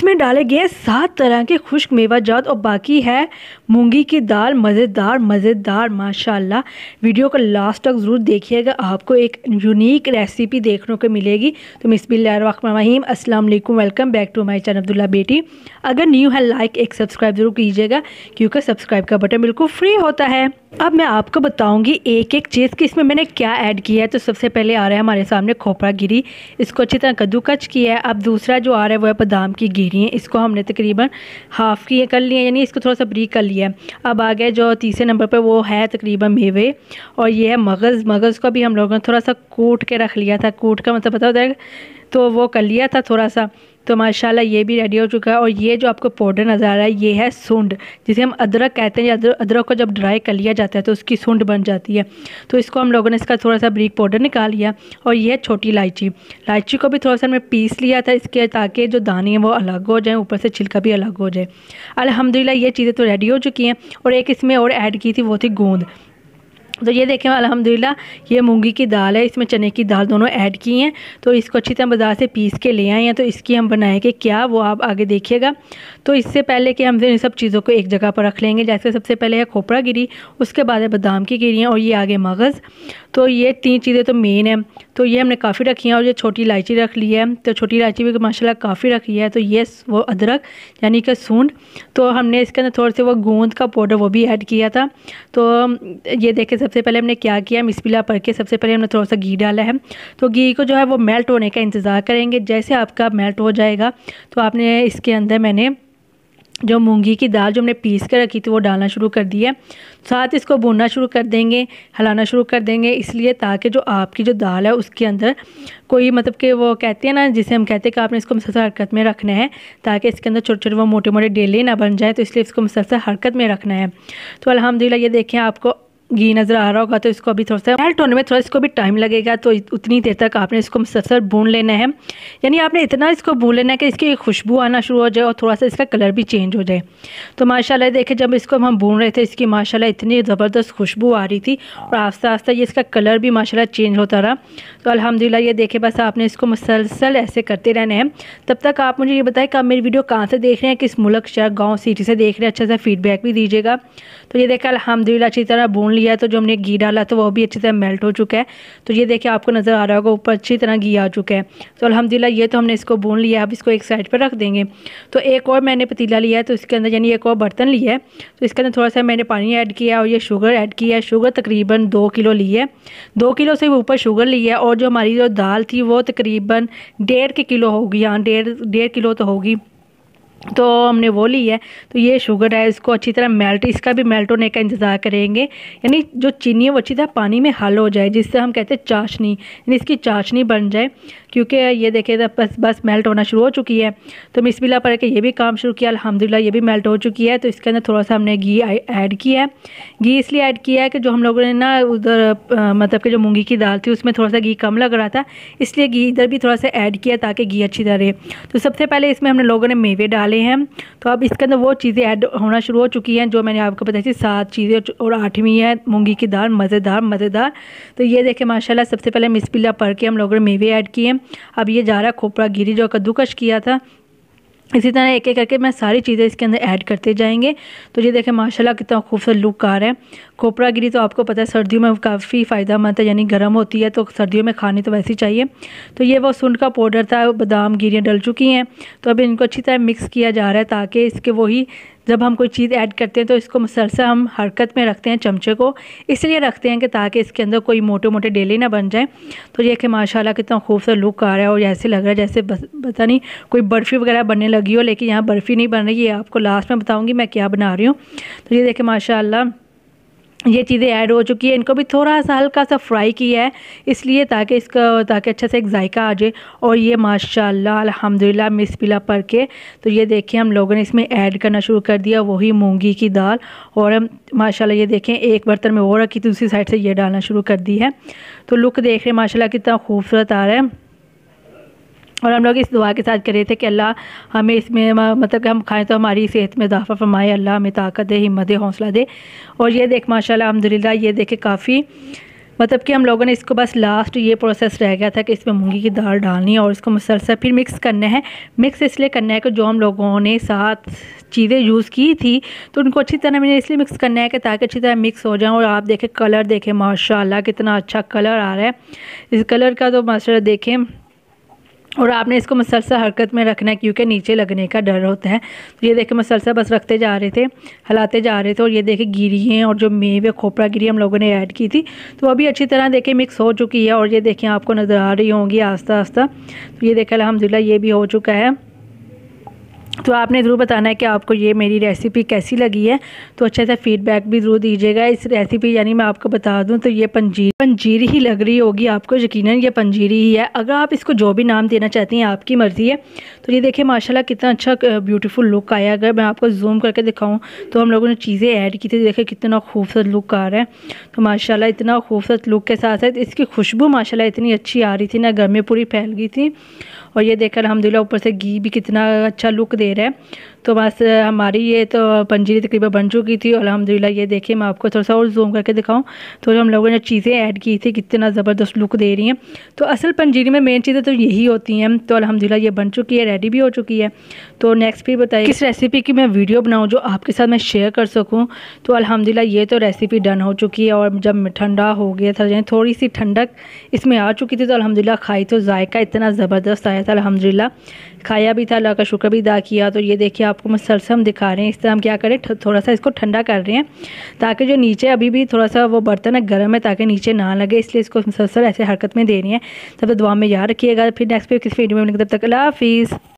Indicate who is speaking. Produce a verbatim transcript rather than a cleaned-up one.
Speaker 1: इसमें डाले गए सात तरह के खुश्क मेवा जात और बाकी है मूंगी की दाल। मज़ेदार मज़ेदार माशाल्लाह। वीडियो को लास्ट तक ज़रूर देखिएगा, आपको एक यूनिक रेसिपी देखने को मिलेगी। तो बिस्मिल्लाहिर्रहमानिर्रहीम, अस्सलाम वालेकुम, welcome back to my channel Abdullah बेटी। अगर न्यू है लाइक एक सब्सक्राइब ज़रूर कीजिएगा क्योंकि सब्सक्राइब का बटन बिल्कुल फ्री होता है। अब मैं आपको बताऊंगी एक एक चीज़ कि इसमें मैंने क्या ऐड किया है। तो सबसे पहले आ रहा है हमारे सामने खोपरा गिरी, इसको अच्छी तरह कद्दूकस किया है। अब दूसरा जो आ रहा है वो है बादाम की गिरी है, इसको हमने तकरीबन हाफ़ की कर लिया, यानी इसको थोड़ा सा ब्रीक कर लिया है। अब आ गया जो तीसरे नंबर पर वो है तकरीबन मेवे, और ये है मगज़। मगज़ को भी हम लोगों ने थोड़ा सा कूट के रख लिया था। कूट का मतलब पता होता है, तो वो कर लिया था थोड़ा सा। तो माशाल्लाह ये भी रेडी हो चुका है। और ये जो आपको पाउडर नज़र आ रहा है ये है सूंड, जिसे हम अदरक कहते हैं। अदरक अदरक को जब ड्राई कर लिया जाता है तो उसकी सूंड बन जाती है। तो इसको हम लोगों ने इसका थोड़ा सा ब्रीक पाउडर निकाल लिया। और ये है छोटी इलायची, इलायची को भी थोड़ा सा मैं पीस लिया था इसके, ताकि जो दाने हैं वो अलग हो जाएँ, ऊपर से छिलका भी अलग हो जाए। अल्हम्दुलिल्लाह ये चीज़ें तो रेडी हो चुकी हैं। और एक इसमें और ऐड की थी, वो थी गोंद। तो ये देखें अल्हम्दुलिल्लाह ये मूंगी की दाल है, इसमें चने की दाल दोनों ऐड की हैं। तो इसको अच्छी तरह बाज़ार से पीस के ले आए हैं। तो इसकी हम बनाएंगे क्या, वो आप आगे देखिएगा। तो इससे पहले कि हम इन सब चीज़ों को एक जगह पर रख लेंगे, जैसे सबसे पहले है खोपरा गिरी, उसके बाद है बादाम की गिरियाँ, और ये आगे मगज़। तो ये तीन चीज़ें तो मेन है। तो ये हमने काफ़ी रखी हैं। और ये छोटी इलायची रख ली है, तो छोटी इलायची भी माशाल्लाह काफ़ी रखी है। तो ये वो अदरक यानी कि सूंड। तो हमने इसके अंदर थोड़े से वो गोंद का पाउडर वो भी ऐड किया था। तो ये देखें सबसे पहले हमने क्या किया, बिस्मिल्लाह पढ़ के सबसे पहले हमने थोड़ा सा घी डाला है। तो घी को जो है वो मेल्ट होने का इंतज़ार करेंगे। जैसे आपका मेल्ट हो जाएगा तो आपने इसके अंदर मैंने जो मूंगी की दाल जो हमने पीस कर रखी थी वो डालना शुरू कर दिया। साथ इसको भूनना शुरू कर देंगे, हिलाना शुरू कर देंगे, इसलिए ताकि जो आपकी जो दाल है उसके अंदर कोई मतलब कि वो कहते हैं ना, जिसे हम कहते हैं कि आपने इसको मुसलसल हरकत में रखना है, ताकि इसके अंदर छोटे छोटे वो मोटे मोटे डेले ना बन जाए। तो इसलिए इसको मुसलसल हरकत में रखना है। तो अल्हम्दुलिल्लाह ये देखें आपको घी नज़र आ रहा होगा। तो इसको अभी थोड़ा सा मेल्ट होने में थोड़ा इसको भी टाइम लगेगा। तो उतनी देर तक आपने इसको मुसलसल भून लेना है, यानी आपने इतना इसको भून लेना है कि इसकी खुशबू आना शुरू हो जाए और थोड़ा सा इसका कलर भी चेंज हो जाए। तो माशाल्लाह देखें जब इसको हम भून रहे थे इसकी माशाल्लाह इतनी ज़बरदस्त खुशबू आ रही थी, और आस्ता आस्ता ये इसका कलर भी माशाल्लाह चेंज होता रहा। तो अल्हम्दुलिल्लाह ये देखें बस आपने इसको मुसलसल ऐसे करते रहना है। तब तक आप मुझे ये बताएं कि आप मेरी वीडियो कहाँ से देख रहे हैं, किस मुल्क शहर गाँव सिटी से देख रहे हैं, अच्छा सा फीडबैक भी दीजिएगा। तो ये देखें अल्हम्दुलिल्लाह अच्छी तरह भून लिया। तो जो हमने घी डाला तो वो भी अच्छी तरह मेल्ट हो चुका है। तो ये देखिए आपको नज़र आ रहा होगा ऊपर अच्छी तरह घी आ चुका है। तो अल्हम्दुलिल्लाह ये तो हमने इसको भून लिया। अब इसको एक साइड पर रख देंगे। तो एक और मैंने पतीला लिया है, तो इसके अंदर यानी एक और बर्तन लिया है। तो इसके अंदर थोड़ा सा मैंने पानी ऐड किया और ये शुगर ऐड किया है। शुगर तकरीबन दो किलो ली है, दो किलो से ऊपर शुगर ली है। और जो हमारी जो दाल थी वो तकरीबन डेढ़ के किलो होगी, हाँ डेढ़ डेढ़ किलो तो होगी। तो हमने वो ली है। तो ये शुगर है, इसको अच्छी तरह मेल्ट, इसका भी मेल्ट होने का इंतज़ार करेंगे, यानी जो चीनी है वो अच्छी तरह पानी में हल हो जाए, जिससे हम कहते हैं चाशनी, यानी इसकी चाशनी बन जाए। क्योंकि ये देखे तो बस बस मेल्ट होना शुरू हो चुकी है। तो बिस्मिल्लाह पढ़ के ये भी काम शुरू किया। अल्हम्दुलिल्लाह ये भी मेल्ट हो चुकी है। तो इसके अंदर थोड़ा सा हमने घी ऐड किया है। घी इसलिए ऐड किया है कि जो हम लोगों ने ना उधर मतलब कि जो मूंगी की दाल थी उसमें थोड़ा सा घी कम लग रहा था, इसलिए घी इधर भी थोड़ा सा ऐड किया ताकि घी अच्छी तरह रहे। तो सबसे पहले इसमें हमने लोगों ने मेवे डाले हैं। तो अब इसके अंदर वो चीज़ें ऐड होना शुरू हो चुकी हैं जो मैंने आपको बताई थी, सात चीज़ें, और आठवीं है मूंगी की दाल। मज़ेदार मज़ेदार। तो ये देखें माशाल्लाह सबसे पहले बिस्मिल्लाह पढ़ के हम लोगों ने मेवे ऐड किए। अब ये जा रहा है खोपरा गिरी जो कद्दूकस किया था। इसी तरह एक एक करके मैं सारी चीज़ें इसके अंदर ऐड करते जाएंगे। तो ये देखें माशाल्लाह कितना खूबसूरत लुक आ रहा है। खोपरा गिरी तो आपको पता है सर्दियों में काफ़ी फ़ायदेमंद है, यानी गर्म होती है, तो सर्दियों में खानी तो वैसे ही चाहिए। तो ये वो सूंड का पाउडर था, बादाम गिरियाँ डल चुकी हैं। तो अब इनको अच्छी तरह मिक्स किया जा रहा है, ताकि इसके वही जब हम कोई चीज़ ऐड करते हैं तो इसको मुसलसल हम हरकत में रखते हैं, चमचे को इसलिए रखते हैं कि ताकि इसके अंदर कोई मोटे मोटे डेले ना बन जाए। तो ये कि माशाल्लाह कितना खूबसूरत लुक आ रहा है। और ऐसे लग रहा है जैसे बस पता नहीं कोई बर्फ़ी वगैरह बनने लगी हो, लेकिन यहाँ बर्फ़ी नहीं बन रही है। आपको लास्ट में बताऊँगी मैं क्या बना रही हूँ। तो ये देखें माशाल्लाह ये चीज़ें ऐड हो चुकी है। इनको भी थोड़ा सा हल्का सा फ्राई किया है, इसलिए ताकि इसका ताकि अच्छा से एक जायका आ जाए। और ये माशाल्लाह अल्हम्दुलिल्लाह बिस्मिल्लाह पढ़ के तो ये देखें हम लोगों ने इसमें ऐड करना शुरू कर दिया वही मूंगी की दाल। और माशाल्लाह ये देखें एक बर्तन में वो रखी थी, दूसरी साइड से ये डालना शुरू कर दी है। तो लुक देख रहे हैं माशाल्लाह कितना खूबसूरत आ रहा है। और हम लोग इस दुआ के साथ कर रहे थे कि अल्लाह हमें इसमें मतलब कि हम खाएं तो हमारी सेहत में इजाफा फरमाए, अल्लाह हमें ताकत दे, हिम्मत दे, हौसला दे। और ये देख माशाल्लाह अल्हम्दुलिल्लाह ये देखे काफ़ी मतलब कि हम लोगों ने इसको बस लास्ट ये प्रोसेस रह गया था कि इसमें मूंगी की दाल डालनी है और इसको मुसलसल फिर मिक्स करना है। मिक्स इसलिए करना है कि जो हम लोगों ने सात चीज़ें यूज़ की थी तो उनको अच्छी तरह मैंने इसलिए मिक्स करना है कि ताकि अच्छी तरह मिक्स हो जाए। और आप देखें कलर देखें, माशाल्लाह कितना अच्छा कलर आ रहा है। इस कलर का तो माशाल्लाह देखें, और आपने इसको मुसलसल हरकत में रखना है क्योंकि नीचे लगने का डर होता है। तो ये देखें मुसलसल बस रखते जा रहे थे, हिलाते जा रहे थे। और ये देखें गिरियाँ और जो मेवे खोपरा गिरी हम लोगों ने ऐड की थी तो अभी अच्छी तरह देखें मिक्स हो चुकी है। और ये देखें आपको नज़र आ रही होंगी आस्ता आस्ता। तो ये देखें अल्हम्दुलिल्लाह ये भी हो चुका है। तो आपने ज़रूर बताना है कि आपको ये मेरी रेसिपी कैसी लगी है, तो अच्छे से फीडबैक भी ज़रूर दीजिएगा। इस रेसिपी यानी मैं आपको बता दूं तो ये पंजीरी पंजीरी ही लग रही होगी आपको, यकीनन ये पंजीरी ही है। अगर आप इसको जो भी नाम देना चाहती हैं आपकी मर्ज़ी है। तो ये देखिए माशाल्लाह कितना अच्छा ब्यूटीफुल लुक आया। अगर मैं आपको जूम करके दिखाऊँ तो हम लोगों ने चीज़ें ऐड की थी, देखिए कितना खूबसूरत लुक आ रहा है। तो माशाल्लाह इतना खूबसूरत लुक के साथ साथ इसकी खुशबू माशाल्लाह इतनी अच्छी आ रही थी ना, घर में पूरी फैल गई थी। और ये देखकर अल्हम्दुलिल्लाह ऊपर से घी भी कितना अच्छा लुक दे रहा है। तो बस हमारी ये तो पंजीरी तकरीबन बन चुकी थी। और अल्हम्दुलिल्लाह ये देखिए मैं आपको थोड़ा सा और जूम करके दिखाऊं तो हम लोगों ने चीज़ें ऐड की थी कितना ज़बरदस्त लुक दे रही हैं। तो असल पंजीरी में मेन चीज़ें तो यही होती हैं। तो अल्हम्दुलिल्लाह ये बन चुकी है, रेडी भी हो चुकी है। तो नेक्स्ट फिर बताइए किस रेसिपी की मैं वीडियो बनाऊँ जो आपके साथ मैं शेयर कर सकूँ। तो अल्हम्दुलिल्लाह ये तो रेसिपी डन हो चुकी है। और जब ठंडा हो गया था, यानी थोड़ी सी ठंडक इसमें आ चुकी थी, तो अल्हम्दुलिल्लाह खाई तो जायका इतना ज़बरदस्त आया था। अल्हम्दुलिल्लाह खाया भी था, अल्लाह का शुक्र भी अदा किया। तो ये देखिए आपको मुसलसल हम दिखा रहे हैं। इस तरह हम क्या करें, थोड़ा सा इसको ठंडा कर रहे हैं ताकि जो नीचे अभी भी थोड़ा सा वो बर्तन है गर्म है ताकि नीचे ना लगे, इसलिए इसको मुसलसल ऐसे हरकत में दे रही हैं। तब तो दुआ में याद रखिएगा। फिर नेक्स्ट पे किस वीडियो में, तब तक अल्लाह हाफिज़।